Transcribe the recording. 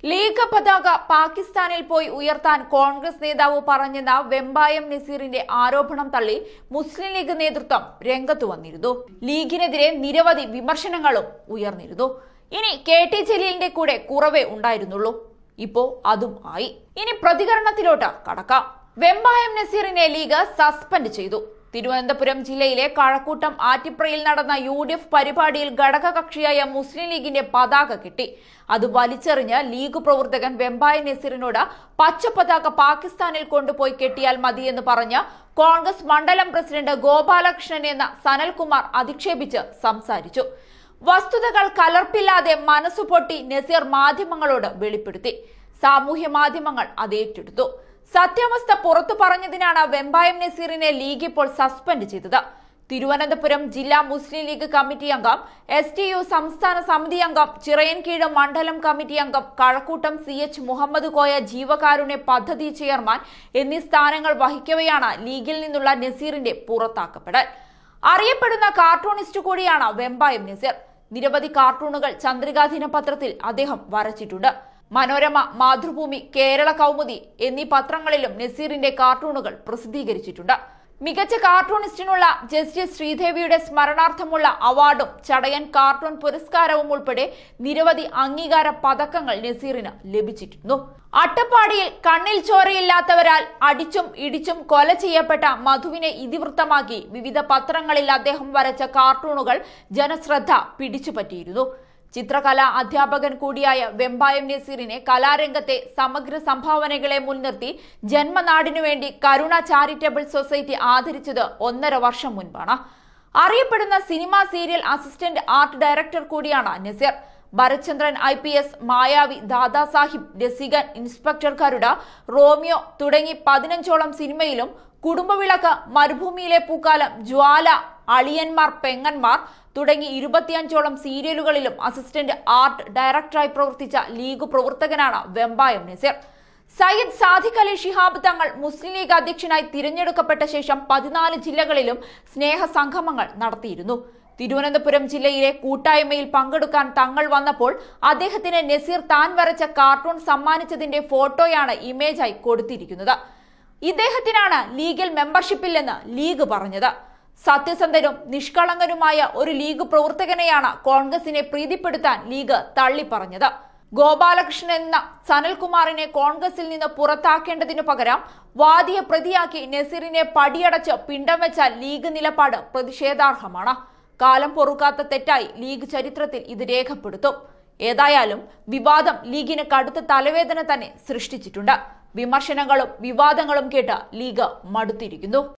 League പതാക പാകിസ്ഥാനിൽ പോയി ഉയർത്താൻ കോൺഗ്രസ് നേതാവ് പറഞ്ഞെന്ന വെമ്പായം നസീറിന്റെ ആരോപണം തള്ളി മുസ്ലിം ലീഗ് നേതൃത്വം രംഗത്തു വന്നിരുന്നു. ലീഗിനെതിരെ നിരവധി വിമർശനങ്ങളും ഉയർന്നിരുന്നു. ഇനി കെ.ടി. ജലീലിന്റെ കൂടെ കുറവേ ഉണ്ടായിരുന്നുള്ളൂ. ഇപ്പോ അതും ആയി. ഇനി പ്രതികരണത്തിലോട്ട് കടക്കാം. വെമ്പായം നസീറിനെ ലീഗ് സസ്പെൻഡ് ചെയ്തു. തിരുവനന്തപുരം ജില്ലയിലെ കഴക്കൂട്ടം ആറ്റിപ്രയിൽ നടന്ന UDF പരിപാടിയിൽ ഘടകകക്ഷിയായ മുസ്ലിം ലീഗിന്റെ പതാക കെട്ടി. അത് വലിച്ചെറിഞ്ഞ് ലീഗ് പ്രവർത്തകൻ വെമ്പായം നസീറിനോട് പച്ച പതാക പാകിസ്ഥാനിൽ കൊണ്ടുപോയി കെട്ടിയാൽ മതിയെന്ന് പറഞ്ഞ് കോൺഗ്രസ് മണ്ഡലം പ്രസിഡന്റ് ഗോപാലകൃഷ്ണൻ എന്ന സനൽകുമാർ അധിക്ഷേപിച്ച് സംസാരിച്ചു. വസ്തുതകൾ കലർപ്പില്ലാതെ മനസ്സുപൊട്ടി നസീർ മാധ്യമങ്ങളോട് വെളിപ്പെടുത്തി. സാമൂഹ്യ മാധ്യമങ്ങൾ അത് ഏറ്റെടുത്തു. സത്യാവസ്ഥ പുറത്തു പറഞ്ഞതിനാണ് വെമ്പായം നസീറിനെ ലീഗ് ഇപ്പോൾ സസ്പെൻഡ് ചെയ്തത്. തിരുവനന്തപുരം ജില്ലാ മുസ്ലിം ലീഗ് കമ്മിറ്റി അംഗം, STU സംസ്ഥാന സമിതി അംഗം, ചിറയൻകീഴ് മണ്ഡലം കമ്മിറ്റി അംഗം, കഴക്കൂട്ടം CH മുഹമ്മദ് കോയ ജീവകാരുണ്യ പദ്ധതി ചെയർമാൻ എന്നീ സ്ഥാനങ്ങൾ വഹിക്കവെയാണ് ലീഗിൽ നിന്നുള്ള നസീറിന്റെ പുറത്താക്കപ്പെടൽ. അറിയപ്പെടുന്ന കാർട്ടൂണിസ്റ്റ് കൂടിയാണ് വെമ്പായം നസീർ. നിരവധി കാർട്ടൂണുകൾ ചന്ദ്രികാ ദിനപത്രത്തിൽ അദ്ദേഹം വരച്ചിട്ടുണ്ട്. മനോരമ, മാതൃഭൂമി, കേരള കൗമുദി എന്നീ പത്രങ്ങളിലും നസീറിന്റെ കാർട്ടൂണുകൾ പ്രസിദ്ധീകരിച്ചിട്ടുണ്ട്. മികച്ച കാർട്ടൂണിസ്റ്റിനുള്ള ജസ്റ്റിസ് ശ്രീദേവിയുടെ സ്മരണാർത്ഥമുള്ള അവാർഡും ചടയൻ കാർട്ടൂൺ പുരസ്കാരവും ഉൾപ്പെടെ നിരവധി അംഗീകാര പതക്കങ്ങൾ നസീറിന് ലഭിച്ചിരുന്നു. അട്ടപ്പാടിയിൽ കണ്ണിൽ ചോരയില്ലാത്തവരാൽ അടിച്ചും ഇടിച്ചും കൊല ചെയ്യപ്പെട്ട മധുവിനെ ഇതിവൃത്തമാക്കി വിവിധ പത്രങ്ങളിൽ അദ്ദേഹം വരച്ച കാർട്ടൂണുകൾ ജനശ്രദ്ധ പിടിച്ചുപറ്റിയിരുന്നു. ചിത്രകലാ അധ്യാപകൻ കൂടിയായ വെമ്പായം നസീറിനെ കലാരംഗത്തെ സമഗ്ര സംഭാവനകളെ മുൻനിർത്തി ജന്മനാടിനു വേണ്ടി കരുണ ചാരിറ്റബിൾ സൊസൈറ്റി ആദരിച്ചത് 1.5 വർഷം മുൻപാണ്. അറിയപ്പെടുന്ന cinema serial assistant art director കൂടിയാണ് Nazeer. Bharathchandran IPS, Mayavi, Dadasahib, Rasikan, inspector Garuda, Romeo തുടങ്ങി 15ഓളം സിനിമയിലും കുടുംബവിളക്ക്, മരുഭൂമിയിലെ പൂക്കാലം, ജ്വാല, അളിയന്മാർ പെങ്ങന്മാർ തുടങ്ങി 25ഓളം സീരിയലുകളിലും അസിസ്റ്റന്റ് ആർട്ട് ഡയറക്ടറായി പ്രവർത്തിച്ച ലീഗ് പ്രവർത്തകനാണ് വെമ്പായം നസീർ. സയ്യിദ് സാദിഖ് അലി ശിഹാബ് തങ്ങൾ മുസ്ലിം ലീഗ് അധ്യക്ഷനായി തിരഞ്ഞെടുക്കപ്പെട്ട ശേഷം 14 ജില്ലകളിലും സ്നേഹ സംഗമങ്ങൾ നടത്തിയിരുന്നു. തിരുവനന്തപുരം ജില്ലയിലെ കൂട്ടായ്മയിൽ പങ്കെടുക്കാൻ തങ്ങൾ വന്നപ്പോൾ അദ്ദേഹത്തിന് നസീർ താൻ വരച്ച കാർട്ടൂൺ സമ്മാനിച്ചതിന്റെ ഫോട്ടോയാണ് ഇമേജായി കൊടുത്തിരിക്കുന്നത്. ഇദ്ദേഹത്തിനാണ് ലീഗിൽ മെമ്പർഷിപ്പില്ലെന്ന് ലീഗ് പറഞ്ഞത്. സത്യസന്ധനും നിഷ്കളങ്കനുമായ ഒരു ലീഗ് പ്രവർത്തകനെയാണ് കോൺഗ്രസിനെ പ്രീതിപ്പെടുത്താൻ ലീഗ് തള്ളിപ്പറഞ്ഞത്. ഗോപാലകൃഷ്ണൻ എന്ന സനൽകുമാറിനെ കോൺഗ്രസിൽ നിന്ന് പുറത്താക്കേണ്ടതിനു പകരം വാദിയെ പ്രതിയാക്കി നസീറിനെ പടിയടച്ച് പിണ്ടം വെച്ചാൽ ലീഗ് നിലപാട് പ്രതിഷേധാർഹമാണ്. കാലം പൊറുക്കാത്ത തെറ്റായി ലീഗ് ചരിത്രത്തിൽ ഇത് രേഖപ്പെടുത്തും. ഏതായാലും വിവാദം ലീഗിന് കടുത്ത തലവേദന തന്നെ സൃഷ്ടിച്ചിട്ടുണ്ട്. വിമർശനങ്ങളും വിവാദങ്ങളും കേട്ട് ലീഗ് മടുത്തിരിക്കുന്നു.